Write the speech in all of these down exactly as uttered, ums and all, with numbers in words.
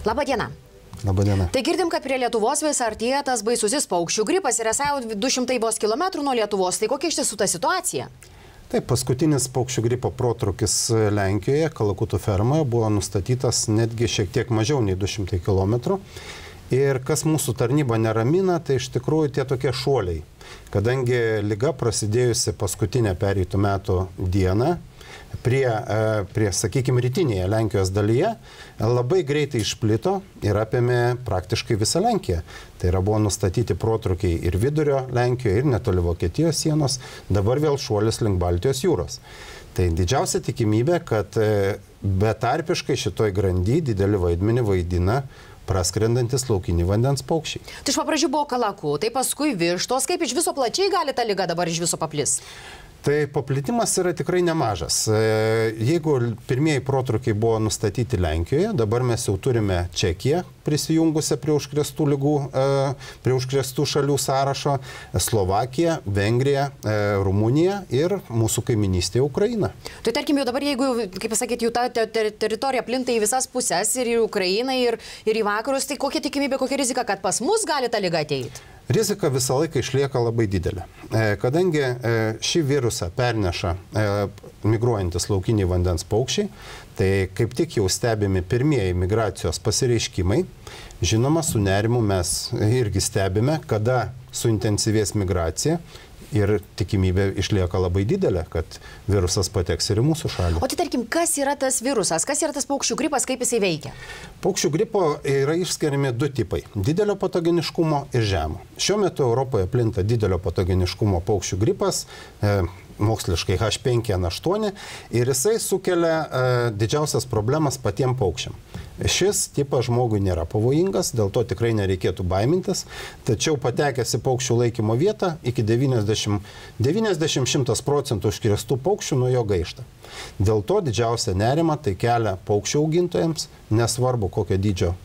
Labą dieną. Labą dieną. Tai girdim, kad prie Lietuvos vis artėja tas baisusis paukščių gripas ir esą jau du šimtai vos kilometrų nuo Lietuvos. Tai kokia iš tiesų ta situacija? Taip, paskutinis paukščių gripo protrūkis Lenkijoje, Kalakutų fermoje, buvo nustatytas netgi šiek tiek mažiau nei du šimtai kilometrų. Ir kas mūsų tarnybą neramina, tai iš tikrųjų tie tokie šuoliai. Kadangi liga prasidėjusi paskutinę pereitų metų dieną, prie, prie sakykime, rytinėje Lenkijos dalyje, labai greitai išplito ir apėmė praktiškai visą Lenkiją. Tai yra buvo nustatyti protrukiai ir vidurio Lenkijoje, ir netoli Vokietijos sienos, dabar vėl šuolis link Baltijos jūros. Tai didžiausia tikimybė, kad betarpiškai šitoj grandy didelį vaidmenį vaidina praskrendantis laukiniai vandens paukščiai. Tai iš pradžių buvo kalakų, tai paskui vištos, kaip iš viso plačiai gali ta liga dabar iš viso paplis? Tai paplitimas yra tikrai nemažas. Jeigu pirmieji protrukiai buvo nustatyti Lenkijoje, dabar mes jau turime Čekiją prisijungusią prie užkrėstų lygų, prie užkrėstų šalių sąrašo, Slovakiją, Vengriją, Rumuniją ir mūsų kaiminystėje Ukrainą. Tai tarkim jau dabar, jeigu, kaip pasakyti, jų ta ter teritorija plinta į visas pusės, ir į Ukrainą, ir, ir į vakarus, tai kokia tikimybė, kokia rizika, kad pas mus gali ta liga ateiti? Rizika visą laiką išlieka labai didelė. Kadangi šį virusą perneša migruojantis laukiniai vandens paukščiai, tai kaip tik jau stebimi pirmieji migracijos pasireiškimai. Žinoma, su nerimu mes irgi stebime, kada suintensyvės migracija. Ir tikimybė išlieka labai didelė, kad virusas pateks ir į mūsų šalį. O tai tarkim, kas yra tas virusas, kas yra tas paukščių gripas, kaip jisai veikia? Paukščių gripo yra išskiriami du tipai – didelio patogeniškumo ir žemo. Šiuo metu Europoje plinta didelio patogeniškumo paukščių gripas, e, moksliškai H penki N aštuoni, ir jisai sukelia e, didžiausias problemas patiem paukščiam. Šis tipas žmogui nėra pavojingas, dėl to tikrai nereikėtų baimintis, tačiau patekęs į paukščių laikymo vietą iki devyniasdešimt iki šimto procentų užkrėstų paukščių nuo jo gaišta. Dėl to didžiausia nerima tai kelia paukščių augintojams, nesvarbu kokio dydžio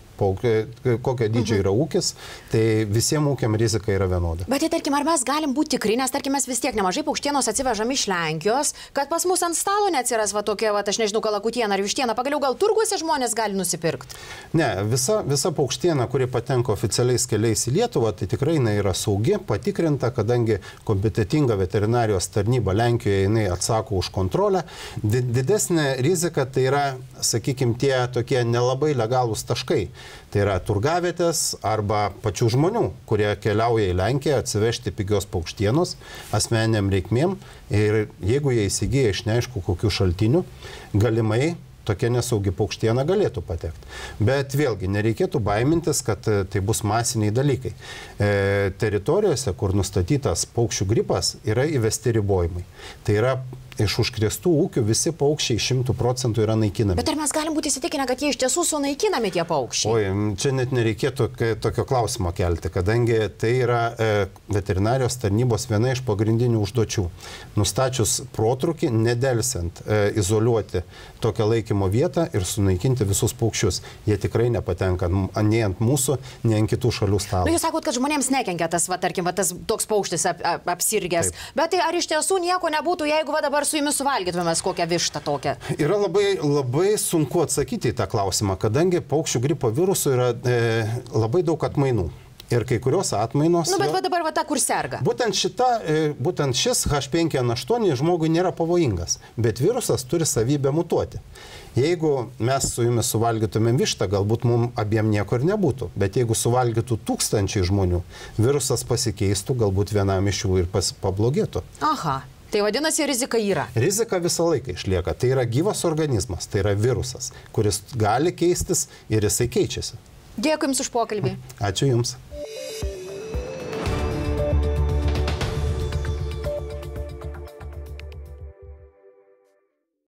kokio dydžio yra ūkis, tai visiems ūkiam rizika yra vienoda. Bet tai, tarkim, ar mes galim būti tikri, nes, tarkim, mes vis tiek nemažai paukštienos atsivežam iš Lenkijos, kad pas mus ant stalo neatsiras va tokia, va, aš nežinau, kalakutiena ar vištiena, pagaliau gal turguose žmonės gali nusipirkti? Ne, visa, visa paukštiena, kuri patenka oficialiais keliais į Lietuvą, tai tikrai jinai yra saugi, patikrinta, kadangi kompetitinga veterinarijos tarnyba Lenkijoje jinai atsako už kontrolę. Didesnė rizika tai yra, sakykime, tie tokie nelabai legalūs taškai. Tai yra turgavietės arba pačių žmonių, kurie keliauja į Lenkiją atsivežti pigios paukštienos asmeniniam reikmėm, ir jeigu jie įsigyja iš neaišku kokių šaltinių, galimai tokia nesaugi paukštiena galėtų patekti. Bet vėlgi, nereikėtų baimintis, kad tai bus masiniai dalykai. E, teritorijose, kur nustatytas paukščių gripas, yra įvesti ribojimai. Tai yra iš užkrėstų ūkių visi paukščiai šimtų procentų yra naikinami. Bet ar mes galim būti įsitikinę, kad jie iš tiesų sunaikinami tie paukščiai? Oi, čia net nereikėtų tokio klausimo kelti, kadangi tai yra e, veterinarijos tarnybos viena iš pagrindinių užduočių. Nustačius protrūkį, nedelsiant e, izoliuoti tokią laikymo vietą ir sunaikinti visus paukščius. Jie tikrai nepatenka nei ant mūsų, nei ant kitų šalių stalo. Nu, jūs sakot, kad žmonėms nekenkia tas, va, tarkim, va, tas toks paukštis ap, ap, apsirgęs. Taip. Bet tai ar iš tiesų nieko nebūtų, jeigu va, dabar su jumis suvalgytumėmės kokią vištą tokią? Yra labai, labai sunku atsakyti į tą klausimą, kadangi paukščių gripo virusų yra e, labai daug atmainų. Ir kai kurios atmainos... Nu, bet va dabar va ta, kur serga. Būtent, šita, būtent šis H penki N aštuoni žmogui nėra pavojingas, bet virusas turi savybę mutuoti. Jeigu mes su jumis suvalgytumėm vištą, galbūt mums abiem nieko ir nebūtų. Bet jeigu suvalgytų tūkstančiai žmonių, virusas pasikeistų, galbūt vienam iš jų ir pas, pablogėtų. Aha. Tai vadinasi, rizika yra? Rizika visą laiką išlieka. Tai yra gyvas organizmas, tai yra virusas, kuris gali keistis ir jisai keičiasi. Dėkui Jums už pokalbį. Ačiū Jums.